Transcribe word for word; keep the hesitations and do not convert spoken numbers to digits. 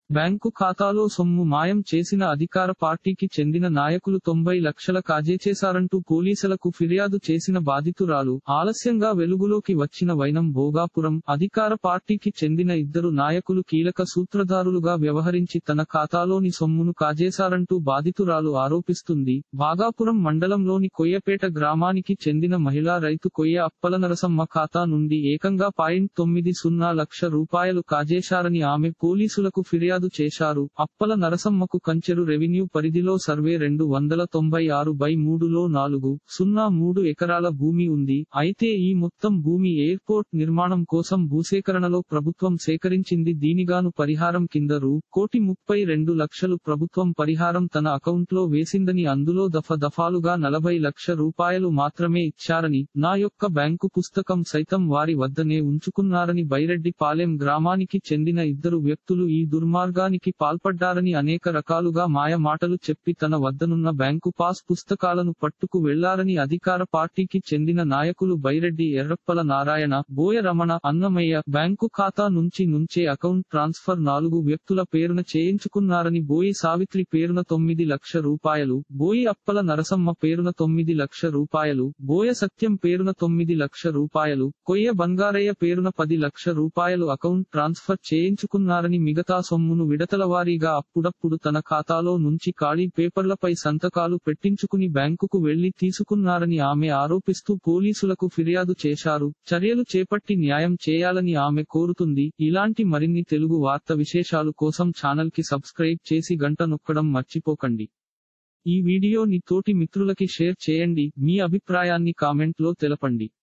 Bank ఖాతాలో సొమ్ము మాయం చేసిన అధికార పార్టీకి చెందిన నాయకులు తొంభై లక్షల కాజేచేశారంటూ పోలీసులకు ఫిర్యాదు చేసిన బాధితురాలు ఆలస్యంగా వెలుగులోకి వచ్చిన వైనం భోగాపురం అధికార పార్టీకి చెందిన ఇద్దరు నాయకులు కీలక సూత్రధారులుగా వ్యవహరించి తన ఖాతాలోని సొమ్మును కాజేశారంటూ బాధితురాలు ఆరోపిస్తుంది. భాగాపురం మండలంలోని కొయ్యపేట గ్రామానికి చెందిన మహిళా రైతు కొయ్య అప్పలనరసమ్మ ఖాతా నుండి ఏకంగా పాయింట్ తొమ్మిది సున్నా లక్ష రూపాయలు కాజేశారని ఆమె పోలీసులకు ఫిర్యాదు చేశారు. అప్పల నరసమ్మకు కంచెరు రెవెన్యూ పరిధిలో సర్వే రెండు వందల తొంభై ఆరు బై మూడులో నాలుగు సున్నా మూడు ఎకరాల భూమి ఉంది. అయితే ఈ మొత్తం భూమి ఎయిర్పోర్ట్ నిర్మాణం కోసం భూసేకరణలో ప్రభుత్వం సేకరించింది. దీనిగాను పరిహారం కింద రూ. కోటి ముప్పై రెండు లక్షలు ప్రభుత్వం పరిహారం తన అకౌంట్లో వేసిందని, అందులో దఫ దఫాలుగా నలభై లక్ష రూపాయలు మాత్రమే ఇచ్చారని, నా యొక్క బ్యాంకు పుస్తకం సైతం వారి వద్దనే ఉంచుకున్నారని బైరెడ్డి పాలెం గ్రామానికి చెందిన ఇద్దరు వ్యక్తులు ఈ దుర్మార్గ దుర్మార్గానికి పాల్పడ్డారని అనేక రకాలుగా మాయ మాటలు చెప్పి తన వద్దనున్న బ్యాంకు పాస్ పుస్తకాలను పట్టుకు వెళ్లారని అధికార పార్టీకి చెందిన నాయకులు బైరెడ్డి ఎర్రప్పల నారాయణ, బోయ రమణ, అన్నమయ్య బ్యాంకు ఖాతా నుంచి నుంచే అకౌంట్ ట్రాన్స్ఫర్ నాలుగు వ్యక్తుల పేరున చేయించుకున్నారని, బోయి సావిత్రి పేరున తొమ్మిది లక్ష రూపాయలు, బోయి అప్పల నరసమ్మ పేరున తొమ్మిది లక్ష రూపాయలు, బోయ సత్యం పేరున తొమ్మిది లక్ష రూపాయలు, కొయ్య బంగారయ్య పేరున పది లక్ష రూపాయలు అకౌంట్ ట్రాన్స్ఫర్ చేయించుకున్నారని, మిగతా సొమ్మును విడతలవారీగా అప్పుడప్పుడు తన ఖాతాలో నుంచి ఖాళీ పేపర్లపై సంతకాలు పెట్టించుకుని బ్యాంకుకు వెళ్లి తీసుకున్నారని ఆమె ఆరోపిస్తూ పోలీసులకు ఫిర్యాదు చేశారు. చర్యలు చేపట్టి న్యాయం చేయాలని ఆమె కోరుతుంది. ఇలాంటి మరిన్ని తెలుగు వార్త విశేషాలు కోసం ఛానల్ కి సబ్స్క్రైబ్ చేసి గంట నొక్కడం మర్చిపోకండి. ఈ వీడియోని తోటి మిత్రులకి షేర్ చేయండి. మీ అభిప్రాయాన్ని కామెంట్ లో తెలపండి.